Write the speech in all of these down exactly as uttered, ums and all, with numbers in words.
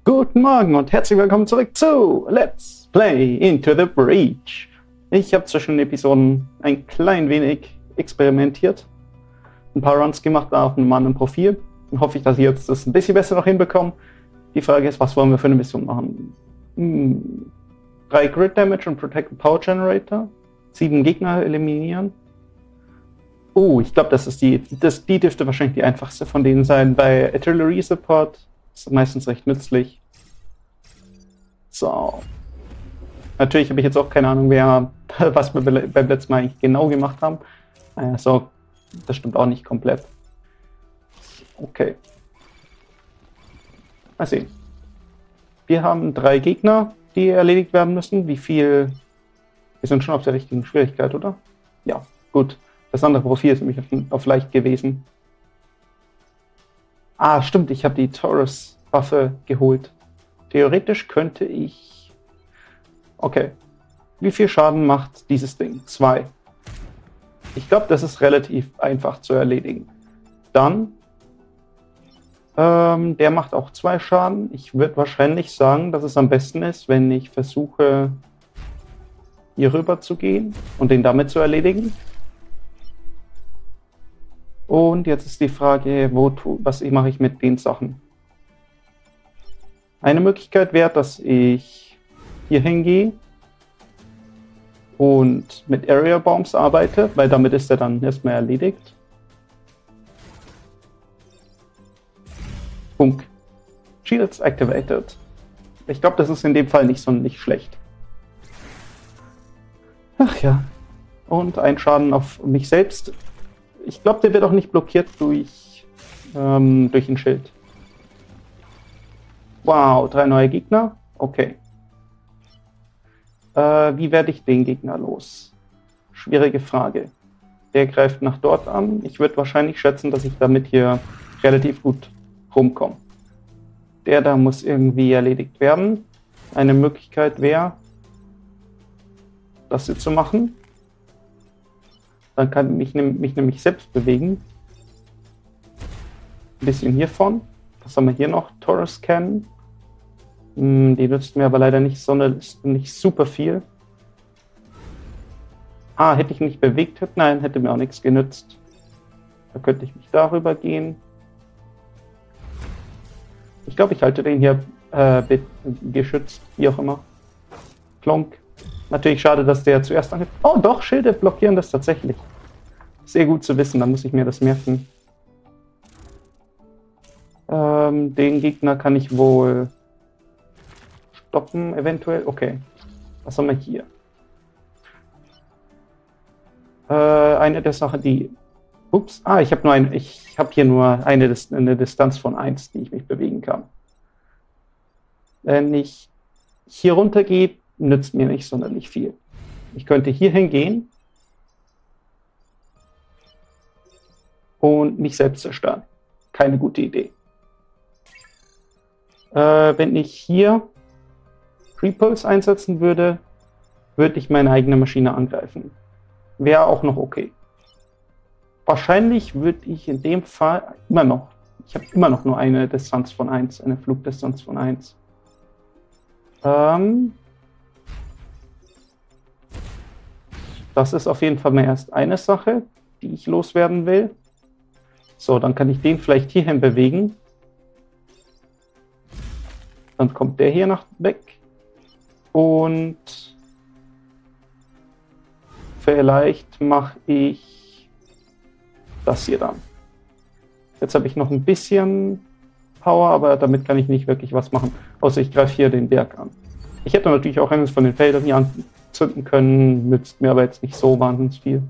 Guten Morgen und herzlich willkommen zurück zu Let's Play Into the Breach. Ich habe zwischen den Episoden ein klein wenig experimentiert, ein paar Runs gemacht auf einem anderen Profil und hoffe ich, dass ich jetzt das ein bisschen besser noch hinbekomme. Die Frage ist, was wollen wir für eine Mission machen? Hm, drei Grid Damage und Protect the Power Generator, sieben Gegner eliminieren. Oh, ich glaube, das ist die, das, die dürfte wahrscheinlich die einfachste von denen sein. Bei Artillery Support ist meistens recht nützlich. So. Natürlich habe ich jetzt auch keine Ahnung, wer, was wir beim letzten Mal eigentlich genau gemacht haben. So, das stimmt auch nicht komplett. Okay. Mal sehen. Wir haben drei Gegner, die erledigt werden müssen. Wie viel? Wir sind schon auf der richtigen Schwierigkeit, oder? Ja, gut. Das andere Profil ist nämlich auf, auf leicht gewesen. Ah, stimmt, ich habe die Taurus-Waffe geholt. Theoretisch könnte ich... Okay. Wie viel Schaden macht dieses Ding? Zwei. Ich glaube, das ist relativ einfach zu erledigen. Dann... Ähm, der macht auch zwei Schaden. Ich würde wahrscheinlich sagen, dass es am besten ist, wenn ich versuche, hier rüber zu gehen und den damit zu erledigen. Und jetzt ist die Frage, wo tu, was mache ich mit den Sachen? Eine Möglichkeit wäre, dass ich hier hingehe und mit Area Bombs arbeite, weil damit ist er dann erstmal erledigt. Punk. Shields activated. Ich glaube, das ist in dem Fall nicht so nicht schlecht. Ach ja. Und ein Schaden auf mich selbst. Ich glaube, der wird auch nicht blockiert durch, ähm, durch ein Schild. Wow, drei neue Gegner. Okay. Äh, wie werde ich den Gegner los? Schwierige Frage. Der greift nach dort an. Ich würde wahrscheinlich schätzen, dass ich damit hier relativ gut rumkomme. Der da muss irgendwie erledigt werden. Eine Möglichkeit wäre, das hier zu machen. Dann kann ich mich nämlich selbst bewegen. Ein bisschen hiervon. Was haben wir hier noch? Taurus Cannon. Hm, die nützt mir aber leider nicht, sondern nicht super viel. Ah, hätte ich mich bewegt, nein, hätte mir auch nichts genützt. Da könnte ich mich darüber gehen. Ich glaube, ich halte den hier äh, geschützt, wie auch immer. Plonk. Natürlich schade, dass der zuerst angeht. Oh doch, Schilde blockieren das tatsächlich. Sehr gut zu wissen, dann muss ich mir das merken. Ähm, den Gegner kann ich wohl stoppen, eventuell. Okay, was haben wir hier? Äh, eine der Sachen, die... Ups, ah, ich habe nur ein, ich habe hier nur eine, eine Distanz von eins, die ich mich bewegen kann. Wenn ich hier runter gehe, nützt mir nicht sonderlich viel. Ich könnte hier hingehen und mich selbst zerstören. Keine gute Idee. Äh, wenn ich hier Repulse einsetzen würde, würde ich meine eigene Maschine angreifen. Wäre auch noch okay. Wahrscheinlich würde ich in dem Fall immer noch, ich habe immer noch nur eine Distanz von eins, eine Flugdistanz von eins. Ähm, das ist auf jeden Fall mal erst eine Sache, die ich loswerden will. So, dann kann ich den vielleicht hierhin bewegen. Dann kommt der hier nach weg. Und vielleicht mache ich das hier dann. Jetzt habe ich noch ein bisschen Power, aber damit kann ich nicht wirklich was machen, außer ich greife hier den Berg an. Ich hätte natürlich auch eines von den Feldern hier anzünden können, nützt mir aber jetzt nicht so wahnsinnig viel.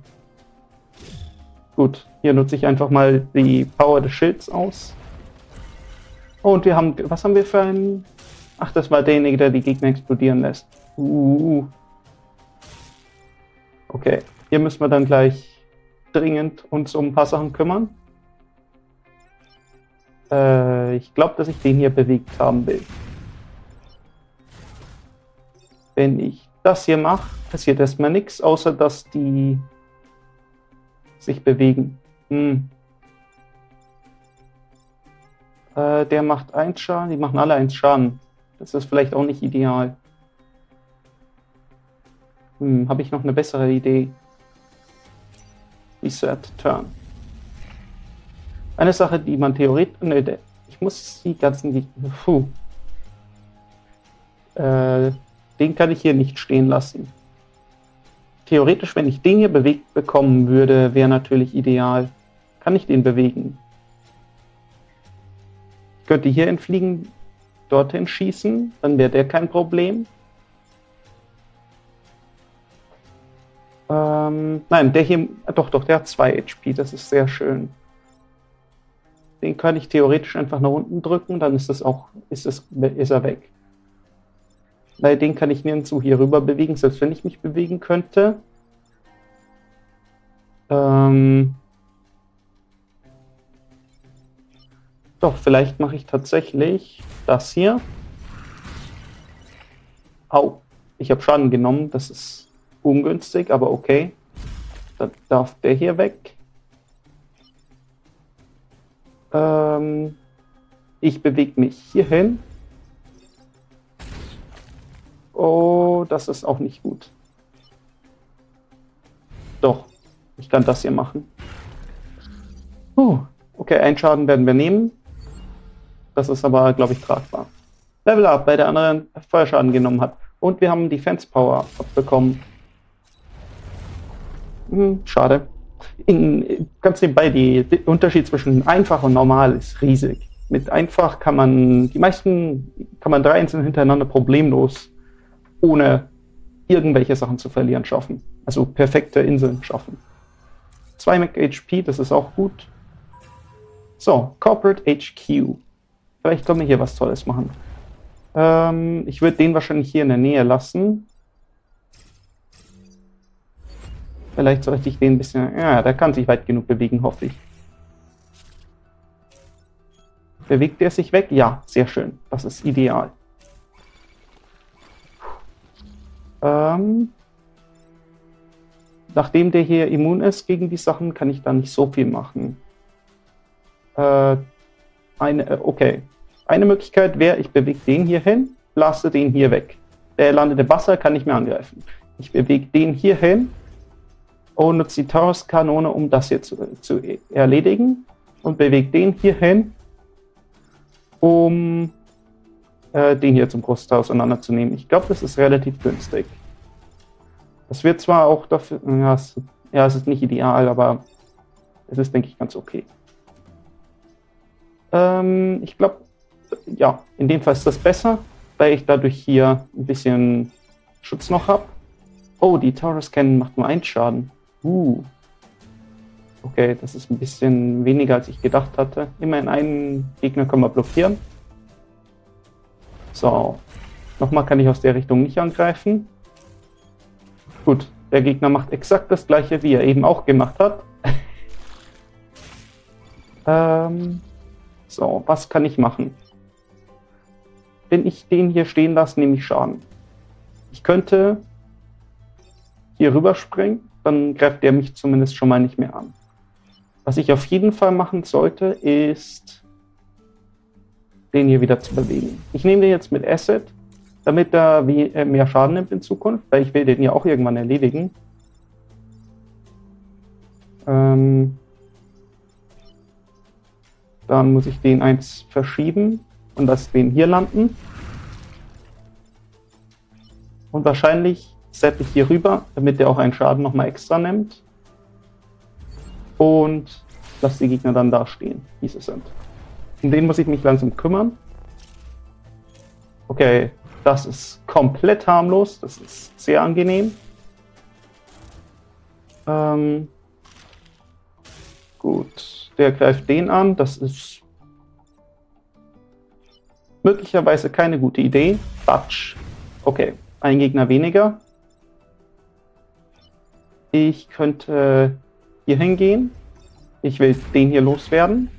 Gut, hier nutze ich einfach mal die Power des Schilds aus. Und wir haben, was haben wir für einen? Ach, das war derjenige, der die Gegner explodieren lässt. Uh. Okay, hier müssen wir dann gleich dringend uns um ein paar Sachen kümmern. Äh, ich glaube, dass ich den hier bewegt haben will. Wenn ich das hier mache, passiert erstmal nichts, außer dass die sich bewegen. Hm. Äh, der macht eins Schaden, die machen alle eins Schaden. Das ist vielleicht auch nicht ideal. Hm, habe ich noch eine bessere Idee? Reset, Turn. Eine Sache, die man theoretisch... Ne, ich muss die ganzen... Puh. Äh, den kann ich hier nicht stehen lassen. Theoretisch, wenn ich den hier bewegt bekommen würde, wäre natürlich ideal. Kann ich den bewegen? Ich könnte hier entfliegen, dorthin schießen, dann wäre der kein Problem. Ähm, nein, der hier, doch, doch, der hat zwei H P, das ist sehr schön. Den kann ich theoretisch einfach nach unten drücken, dann ist das auch, ist, das, ist er weg. Weil den kann ich nirgendwo hier rüber bewegen, selbst wenn ich mich bewegen könnte. Ähm, doch, vielleicht mache ich tatsächlich das hier. Au, ich habe Schaden genommen, das ist ungünstig, aber okay. Dann darf der hier weg. Ähm, ich bewege mich hierhin. Oh, das ist auch nicht gut. Doch, ich kann das hier machen. Uh, okay, einen Schaden werden wir nehmen. Das ist aber, glaube ich, tragbar. Level Up, bei der anderen Feuerschaden genommen hat. Und wir haben Defense Power abbekommen. Hm, schade. In, ganz nebenbei, die, der Unterschied zwischen einfach und normal ist riesig. Mit einfach kann man, die meisten, kann man drei Inseln hintereinander problemlos, ohne irgendwelche Sachen zu verlieren, schaffen. Also perfekte Inseln schaffen. zwei Mac H P, das ist auch gut. So, Corporate H Q. Vielleicht können wir hier was Tolles machen. Ähm, ich würde den wahrscheinlich hier in der Nähe lassen. Vielleicht sollte ich den ein bisschen... Ja, der kann sich weit genug bewegen, hoffe ich. Bewegt er sich weg? Ja, sehr schön. Das ist ideal. Ähm, nachdem der hier immun ist gegen die Sachen, kann ich da nicht so viel machen. Äh, eine, okay. Eine Möglichkeit wäre, ich bewege den hier hin, lasse den hier weg. Der landet im Wasser, kann nicht mehr angreifen. Ich bewege den hier hin und nutze die Taurus-Kanone, um das hier zu, zu erledigen. Und bewege den hier hin, um äh, den hier zum Großteil auseinanderzunehmen. Ich glaube, das ist relativ günstig. Das wird zwar auch dafür... Ja, es, ja, es ist nicht ideal, aber es ist, denke ich, ganz okay. Ähm, ich glaube, ja, in dem Fall ist das besser, weil ich dadurch hier ein bisschen Schutz noch habe. Oh, die Taurus Cannon macht nur einen Schaden. Uh. Okay, das ist ein bisschen weniger, als ich gedacht hatte. Immerhin einen Gegner können wir blockieren. So. Nochmal kann ich aus der Richtung nicht angreifen. Gut, der Gegner macht exakt das gleiche, wie er eben auch gemacht hat. ähm, so, was kann ich machen? Wenn ich den hier stehen lasse, nehme ich Schaden. Ich könnte hier rüberspringen, dann greift der mich zumindest schon mal nicht mehr an. Was ich auf jeden Fall machen sollte, ist den hier wieder zu bewegen. Ich nehme den jetzt mit Acid, damit er mehr Schaden nimmt in Zukunft, weil ich will den ja auch irgendwann erledigen. Ähm dann muss ich den eins verschieben und das den hier landen. Und wahrscheinlich setze ich hier rüber, damit der auch einen Schaden nochmal extra nimmt. Und lasse die Gegner dann da stehen, wie sie sind. Um den muss ich mich langsam kümmern. Okay, das ist komplett harmlos. Das ist sehr angenehm. Ähm, gut, der greift den an. Das ist möglicherweise keine gute Idee. Batsch. Okay, ein Gegner weniger. Ich könnte hier hingehen. Ich will den hier loswerden.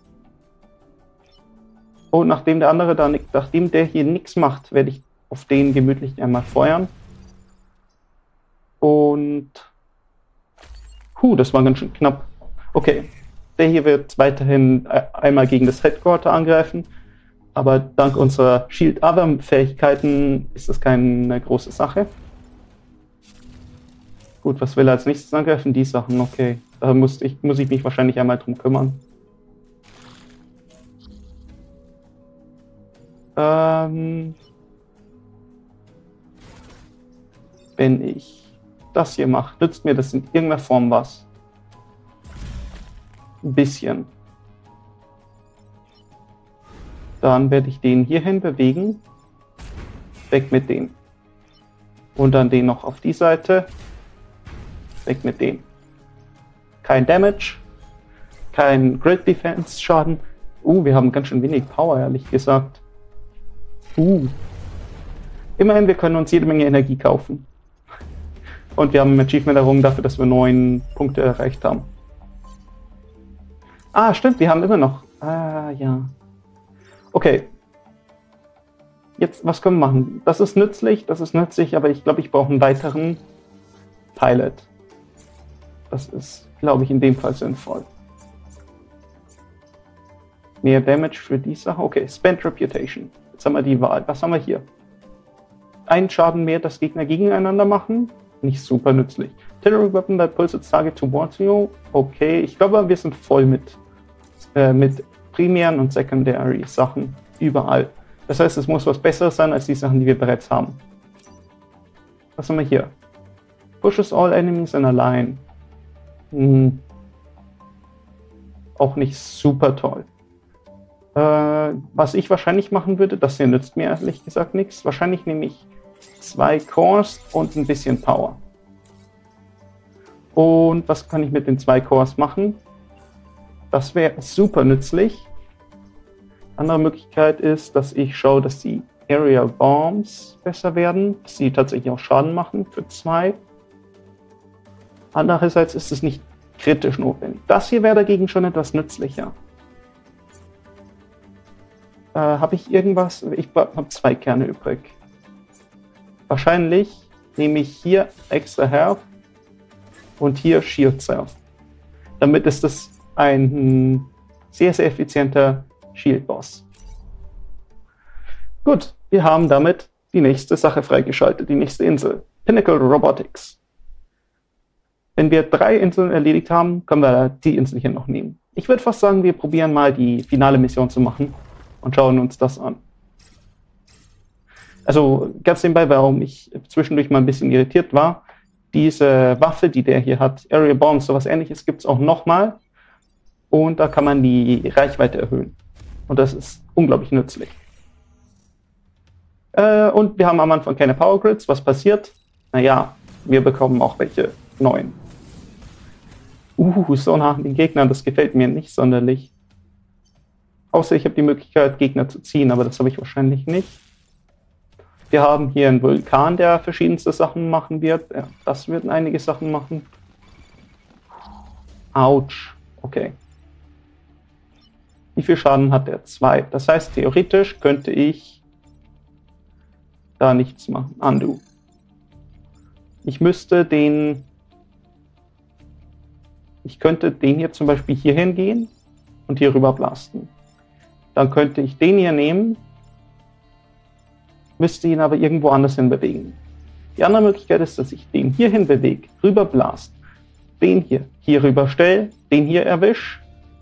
Und nachdem der andere da, nachdem der hier nichts macht, werde ich auf den gemütlich einmal feuern. Und huh, das war ganz schön knapp. Okay, der hier wird weiterhin einmal gegen das Headquarter angreifen. Aber dank unserer Shield-Other-Fähigkeiten ist das keine große Sache. Gut, was will er als nächstes angreifen? Die Sachen, okay. Da muss ich, muss ich mich wahrscheinlich einmal drum kümmern. Ähm, wenn ich das hier mache, nützt mir das in irgendeiner Form was. Ein bisschen. Dann werde ich den hierhin bewegen. Weg mit dem. Und dann den noch auf die Seite. Weg mit dem. Kein Damage. Kein Grid Defense Schaden. Uh, wir haben ganz schön wenig Power, ehrlich gesagt. Uh. Immerhin, wir können uns jede Menge Energie kaufen. Und wir haben ein Achievement errungen dafür, dass wir neun Punkte erreicht haben. Ah, stimmt, wir haben immer noch. Ah, ja. Okay. Jetzt, was können wir machen? Das ist nützlich, das ist nützlich, aber ich glaube, ich brauche einen weiteren Pilot. Das ist, glaube ich, in dem Fall sinnvoll. Mehr Damage für die Sache. Okay, Spend Reputation. Jetzt haben wir die Wahl. Was haben wir hier? Ein Schaden mehr, das Gegner gegeneinander machen. Nicht super nützlich. Artillery Weapon that pulls its target towards you. Okay, ich glaube, wir sind voll mit, äh, mit primären und secondary Sachen überall. Das heißt, es muss was Besseres sein als die Sachen, die wir bereits haben. Was haben wir hier? Pushes all enemies in a line. Hm. Auch nicht super toll. Äh, was ich wahrscheinlich machen würde, das hier nützt mir ehrlich gesagt nichts. Wahrscheinlich nehme ich zwei Cores und ein bisschen Power. Und was kann ich mit den zwei Cores machen? Das wäre super nützlich. Andere Möglichkeit ist, dass ich schaue, dass die Aerial Bombs besser werden, dass sie tatsächlich auch Schaden machen für zwei. Andererseits ist es nicht kritisch notwendig. Das hier wäre dagegen schon etwas nützlicher. Äh, habe ich irgendwas? Ich habe zwei Kerne übrig. Wahrscheinlich nehme ich hier Extra Health und hier Shield Self. Damit ist das ein sehr, sehr effizienter Shield Boss. Gut, wir haben damit die nächste Sache freigeschaltet, die nächste Insel. Pinnacle Robotics. Wenn wir drei Inseln erledigt haben, können wir die Insel hier noch nehmen. Ich würde fast sagen, wir probieren mal die finale Mission zu machen und schauen uns das an. Also ganz nebenbei, warum ich zwischendurch mal ein bisschen irritiert war, diese Waffe, die der hier hat, Aerial Bombs, sowas ähnliches gibt es auch nochmal. Und da kann man die Reichweite erhöhen. Und das ist unglaublich nützlich. Äh, und wir haben am Anfang keine Power Grids. Was passiert? Naja, wir bekommen auch welche neuen. Uh, so nah an den Gegnern, das gefällt mir nicht sonderlich. Außer ich habe die Möglichkeit, Gegner zu ziehen, aber das habe ich wahrscheinlich nicht. Wir haben hier einen Vulkan, der verschiedenste Sachen machen wird. Ja, das wird einige Sachen machen. Autsch. Okay. Wie viel Schaden hat der? Zwei. Das heißt, theoretisch könnte ich da nichts machen. Undo. Ich müsste den... Ich könnte den hier zum Beispiel hier hingehen und hier rüber blasten. Dann könnte ich den hier nehmen, müsste ihn aber irgendwo anders hin bewegen. Die andere Möglichkeit ist, dass ich den hier hin bewege, rüber blast, den hier hier rüber stelle, den hier erwische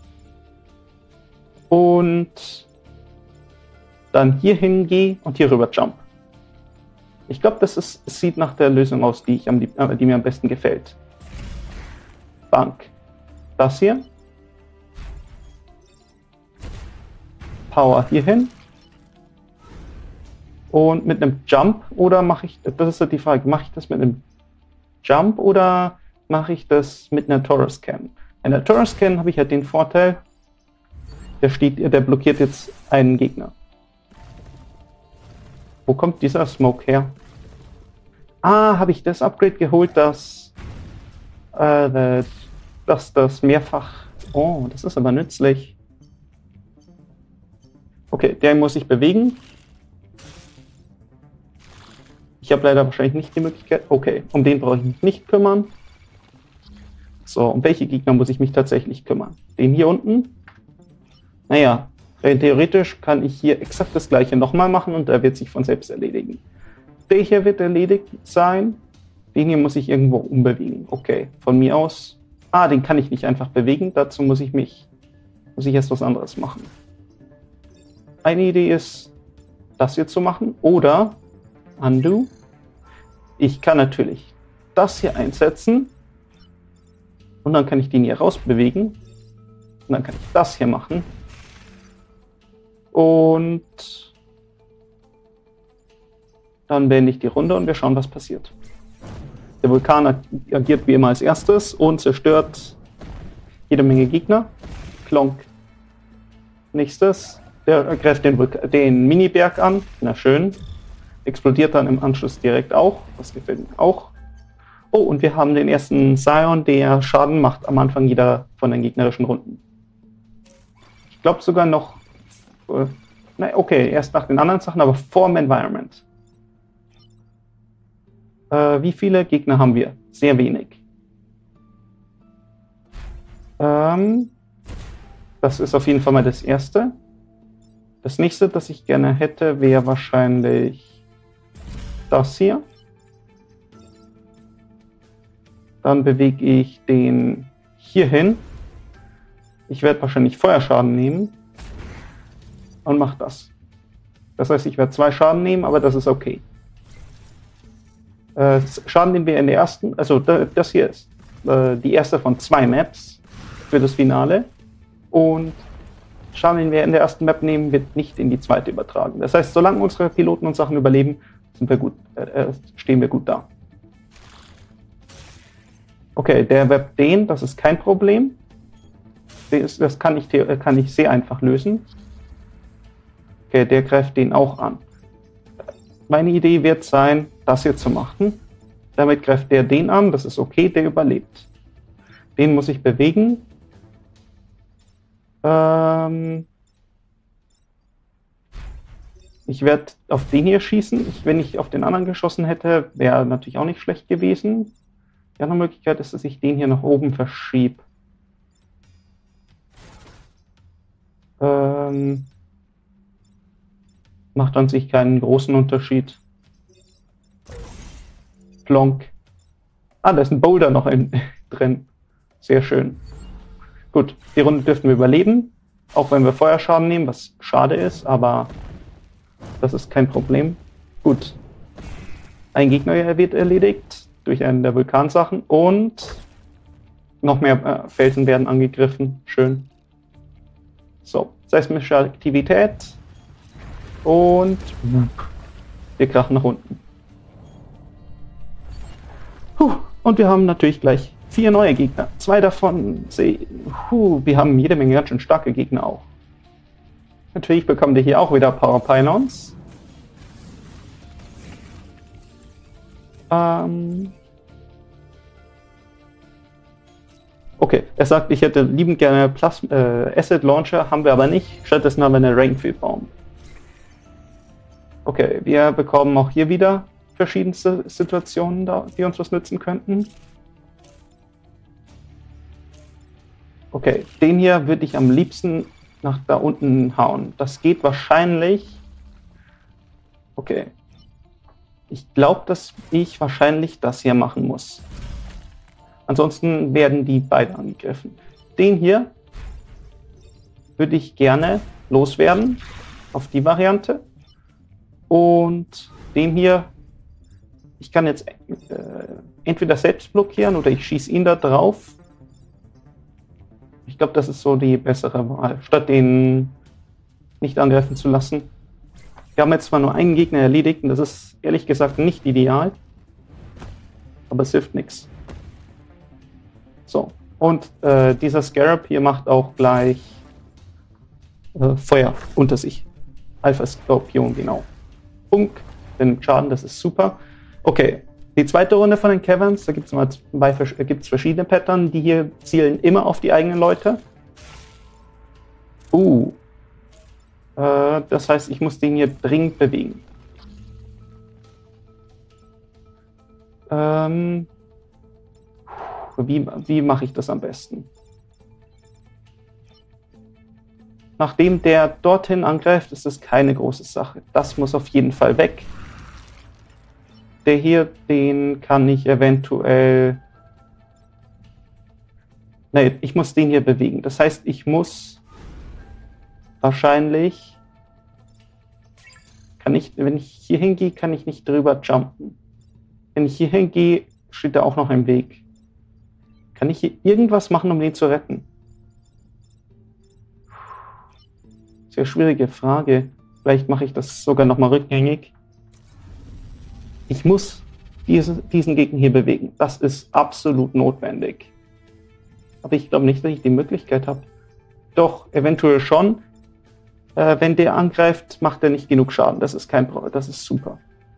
und dann hier hingehe und hier rüber jump. Ich glaube, das ist, sieht nach der Lösung aus, die, ich am, die, die mir am besten gefällt. Bank. Das hier. Power hier hin. Und mit einem Jump oder mache ich, das ist halt die Frage, mache ich das mit einem Jump oder mache ich das mit einer Taurus Can? In der Taurus Can habe ich halt den Vorteil, der, steht, der blockiert jetzt einen Gegner. Wo kommt dieser Smoke her? Ah, habe ich das Upgrade geholt, dass, äh, dass das mehrfach... Oh, das ist aber nützlich. Okay, der muss sich bewegen. Ich habe leider wahrscheinlich nicht die Möglichkeit... Okay, um den brauche ich mich nicht kümmern. So, um welche Gegner muss ich mich tatsächlich kümmern? Den hier unten? Naja, Rein theoretisch kann ich hier exakt das gleiche nochmal machen und er wird sich von selbst erledigen. Der hier wird erledigt sein. Den hier muss ich irgendwo umbewegen. Okay, von mir aus. Ah, den kann ich nicht einfach bewegen. Dazu muss ich mich, muss ich erst was anderes machen. Eine Idee ist, das hier zu machen. Oder, Undo. Ich kann natürlich das hier einsetzen. Und dann kann ich den hier rausbewegen. Und dann kann ich das hier machen. Und dann beende ich die Runde und wir schauen, was passiert. Der Vulkan agiert wie immer als erstes und zerstört jede Menge Gegner. Klonk. Nächstes. Der greift den, den Mini-Berg an. Na schön. Explodiert dann im Anschluss direkt auch. Das gefällt mir auch. Oh, und wir haben den ersten Scion, der Schaden macht am Anfang jeder von den gegnerischen Runden. Ich glaube sogar noch... Äh, na, okay, erst nach den anderen Sachen, aber vor dem Environment. Äh, wie viele Gegner haben wir? Sehr wenig. Ähm, das ist auf jeden Fall mal das erste. Das nächste, das ich gerne hätte, wäre wahrscheinlich das hier. Dann bewege ich den hier hin. Ich werde wahrscheinlich Feuerschaden nehmen. Und mache das. Das heißt, ich werde zwei Schaden nehmen, aber das ist okay. Äh, Schaden, den wir in der ersten, also das hier ist äh, die erste von zwei Maps für das Finale. Und Schaden, den wir in der ersten Map nehmen, wird nicht in die zweite übertragen. Das heißt, solange unsere Piloten und Sachen überleben, sind wir gut, äh, stehen wir gut da. Okay, der Web den, das ist kein Problem. Das kann ich, kann ich sehr einfach lösen. Okay, der greift den auch an. Meine Idee wird sein, das hier zu machen. Damit greift der den an, das ist okay, der überlebt. Den muss ich bewegen. Ähm ich werde auf den hier schießen. Ich, wenn ich auf den anderen geschossen hätte, wäre natürlich auch nicht schlecht gewesen. Die andere Möglichkeit ist, dass ich den hier nach oben verschiebe. Ähm Macht an sich keinen großen Unterschied. Plonk. Ah, da ist ein Boulder noch in, drin. Sehr schön. Gut, die Runde dürften wir überleben. Auch wenn wir Feuerschaden nehmen, was schade ist, aber das ist kein Problem. Gut. Ein Gegner wird erledigt durch einen der Vulkansachen und noch mehr äh, Felsen werden angegriffen. Schön. So, seismische Aktivität. Und wir krachen nach unten. Puh, und wir haben natürlich gleich vier neue Gegner. Zwei davon sehen. Puh, wir haben jede Menge ganz schön starke Gegner auch. Natürlich bekommen wir hier auch wieder Power Pylons. Ähm okay, er sagt, ich hätte liebend gerne Plas äh, Acid Launcher, haben wir aber nicht. Stattdessen haben wir eine Rainfield Bomb. Okay, wir bekommen auch hier wieder verschiedenste Situationen, da, die uns was nützen könnten. Okay, den hier würde ich am liebsten nach da unten hauen. Das geht wahrscheinlich... Okay. Ich glaube, dass ich wahrscheinlich das hier machen muss. Ansonsten werden die beide angegriffen. Den hier würde ich gerne loswerden auf die Variante. Und den hier, ich kann jetzt äh, entweder selbst blockieren oder ich schieße ihn da drauf. Ich glaube, das ist so die bessere Wahl, statt den nicht angreifen zu lassen. Wir haben jetzt zwar nur einen Gegner erledigt und das ist ehrlich gesagt nicht ideal, aber es hilft nichts. So, und äh, dieser Scarab hier macht auch gleich äh, Feuer unter sich. Alpha Skorpion, genau. Punk, den Schaden, das ist super. Okay, die zweite Runde von den Caverns, da gibt es verschiedene Pattern, die hier zielen immer auf die eigenen Leute. Uh, äh, das heißt, ich muss den hier dringend bewegen. Ähm, wie wie mache ich das am besten? nachdem der dorthin angreift, ist es keine große Sache. Das muss auf jeden Fall weg. Der hier, den kann ich eventuell... Nein, ich muss den hier bewegen. Das heißt, ich muss wahrscheinlich... Kann ich, wenn ich hier hingehe, kann ich nicht drüber jumpen. Wenn ich hier hingehe, steht da auch noch ein Weg. Kann ich hier irgendwas machen, um den zu retten? Sehr schwierige Frage. Vielleicht mache ich das sogar nochmal rückgängig. Ich muss diese, diesen Gegner hier bewegen. Das ist absolut notwendig. Aber ich glaube nicht, dass ich die Möglichkeit habe. Doch, eventuell schon. Äh, wenn der angreift, macht er nicht genug Schaden. Das ist kein Problem. Das ist super.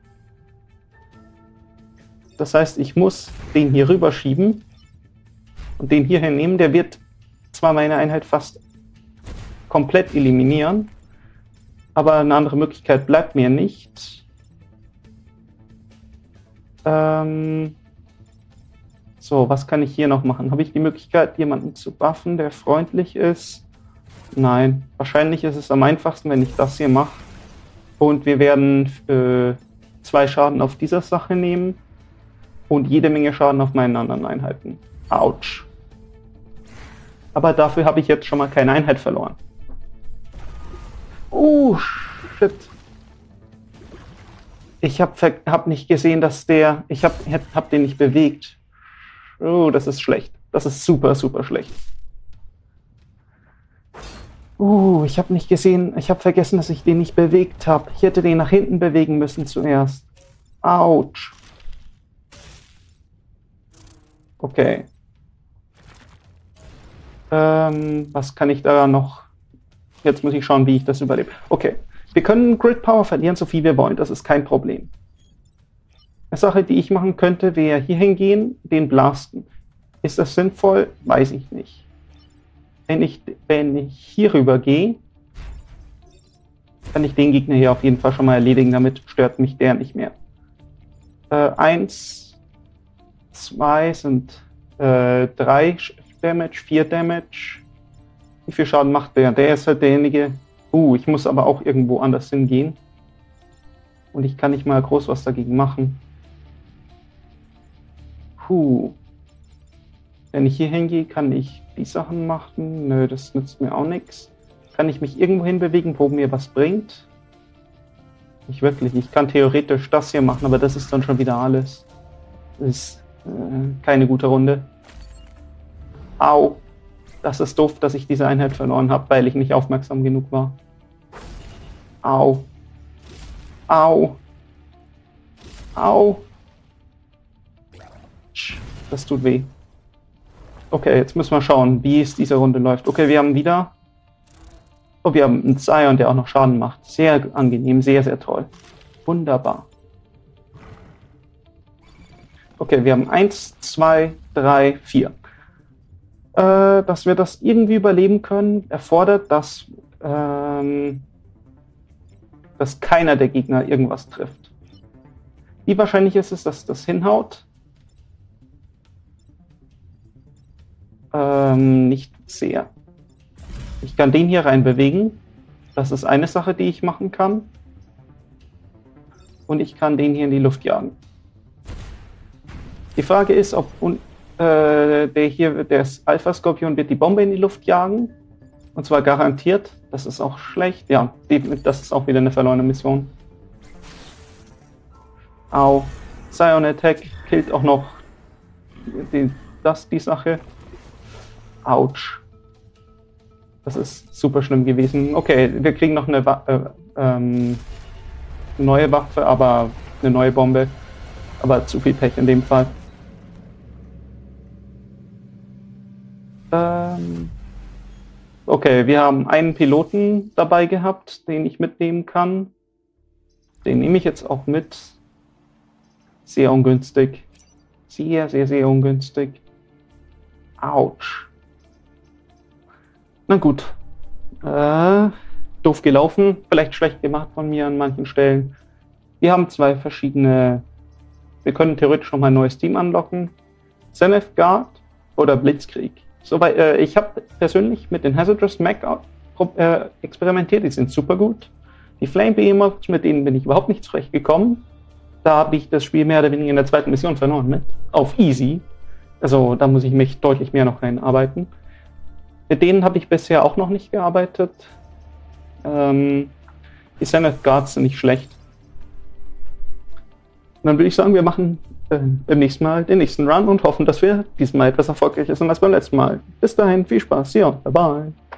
Das heißt, ich muss den hier rüberschieben und den hier hinnehmen. Der wird zwar meine Einheit fast komplett eliminieren, aber eine andere Möglichkeit bleibt mir nicht. Ähm so, was kann ich hier noch machen? Habe ich die Möglichkeit, jemanden zu buffen, der freundlich ist? Nein. Wahrscheinlich ist es am einfachsten, wenn ich das hier mache. Und wir werden äh, zwei Schaden auf dieser Sache nehmen und jede Menge Schaden auf meinen anderen Einheiten. Autsch. Aber dafür habe ich jetzt schon mal keine Einheit verloren. Oh, shit. Ich habe hab nicht gesehen, dass der... Ich habe hab den nicht bewegt. Oh, das ist schlecht. Das ist super, super schlecht. Oh, ich habe nicht gesehen... Ich habe vergessen, dass ich den nicht bewegt habe. Ich hätte den nach hinten bewegen müssen zuerst. Autsch. Okay. Ähm, was kann ich da noch... Jetzt muss ich schauen, wie ich das überlebe. Okay, wir können Grid Power verlieren, so viel wir wollen. Das ist kein Problem. Eine Sache, die ich machen könnte, wäre hier hingehen, den blasten. Ist das sinnvoll? Weiß ich nicht. Wenn ich, wenn ich hier rüber gehe, kann ich den Gegner hier auf jeden Fall schon mal erledigen. Damit stört mich der nicht mehr. Äh, eins, zwei sind äh, drei Damage, vier Damage. Wie viel Schaden macht der? Der ist halt derjenige... Uh, ich muss aber auch irgendwo anders hingehen. Und ich kann nicht mal groß was dagegen machen. Puh. Wenn ich hier hingehe, kann ich die Sachen machen. Nö, das nützt mir auch nichts. Kann ich mich irgendwo hinbewegen, wo mir was bringt? Nicht wirklich. Ich kann theoretisch das hier machen, aber das ist dann schon wieder alles. Das ist äh, keine gute Runde. Au. Das ist doof, dass ich diese Einheit verloren habe, weil ich nicht aufmerksam genug war. Au. Au. Au. Das tut weh. Okay, jetzt müssen wir schauen, wie es diese Runde läuft. Okay, wir haben wieder... Oh, wir haben einen Scion, der auch noch Schaden macht. Sehr angenehm, sehr, sehr toll. Wunderbar. Okay, wir haben eins, zwei, drei, vier. Äh, dass wir das irgendwie überleben können, erfordert, dass, ähm, dass keiner der Gegner irgendwas trifft. Wie wahrscheinlich ist es, dass das hinhaut? Ähm, nicht sehr. Ich kann den hier rein bewegen. Das ist eine Sache, die ich machen kann. Und ich kann den hier in die Luft jagen. Die Frage ist, ob... Der hier, der Alpha-Skorpion wird die Bombe in die Luft jagen. Und zwar garantiert. Das ist auch schlecht. Ja, das ist auch wieder eine verlorene Mission. Au. Scion Attack killt auch noch die, das, die Sache. Autsch. Das ist super schlimm gewesen. Okay, wir kriegen noch eine Wa äh, ähm, neue Waffe, aber eine neue Bombe. Aber zu viel Pech in dem Fall. Okay, wir haben einen Piloten dabei gehabt, den ich mitnehmen kann. Den nehme ich jetzt auch mit. Sehr ungünstig. Sehr, sehr, sehr ungünstig. Autsch. Na gut. Äh, doof gelaufen. Vielleicht schlecht gemacht von mir an manchen Stellen. Wir haben zwei verschiedene... Wir können theoretisch nochmal ein neues Team anlocken. Zenith Guard oder Blitzkrieg. Soweit, äh, ich habe persönlich mit den Hazardous Mech äh, experimentiert, die sind super gut. Die Flame Beamer, mit denen bin ich überhaupt nicht zurechtgekommen. Da habe ich das Spiel mehr oder weniger in der zweiten Mission verloren mit. Auf Easy. Also da muss ich mich deutlich mehr noch reinarbeiten. Mit denen habe ich bisher auch noch nicht gearbeitet. Ähm, die Senate Guards sind nicht schlecht. Und dann würde ich sagen, wir machen äh, beim nächsten Mal den nächsten Run und hoffen, dass wir diesmal etwas erfolgreicher sind als beim letzten Mal. Bis dahin, viel Spaß. Ja, bye bye.